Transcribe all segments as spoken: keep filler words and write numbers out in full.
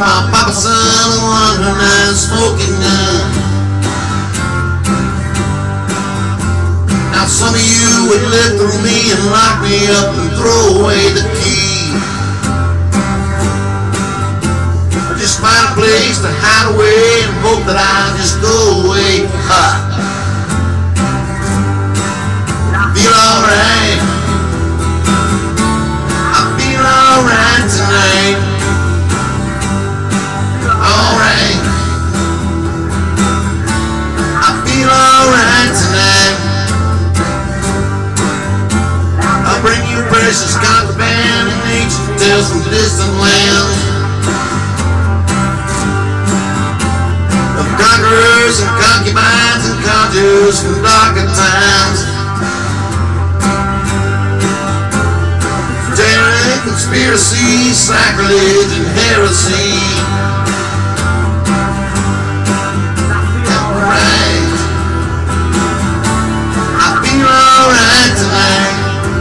my papa's son, the one who night smoking gun. Now some of you would live through me and lock me up and throw away the key. Or just find a place to hide away and hope that I just go away. Ha! Feel alright. I feel alright tonight. Alright. I feel alright tonight. I'll bring you precious contraband and nature tales from distant lands of conquerors and concubines and conjurers from darker times. Conspiracy, sacrilege, and heresy. Alright. I feel alright tonight.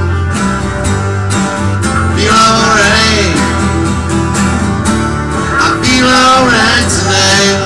Feel alright. I feel alright tonight.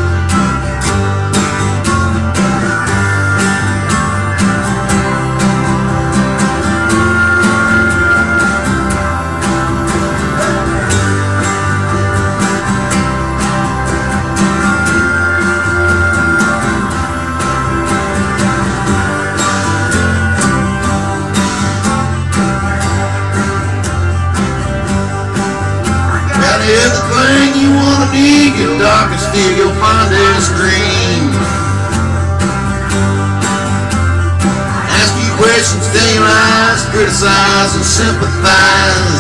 Everything you wanna need, get dark and still you'll find this dream. Ask you questions, tell your lies, criticize and sympathize.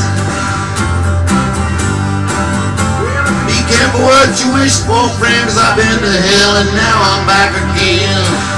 Be careful what you wish for, friend, 'cause I've been to hell and now I'm back again.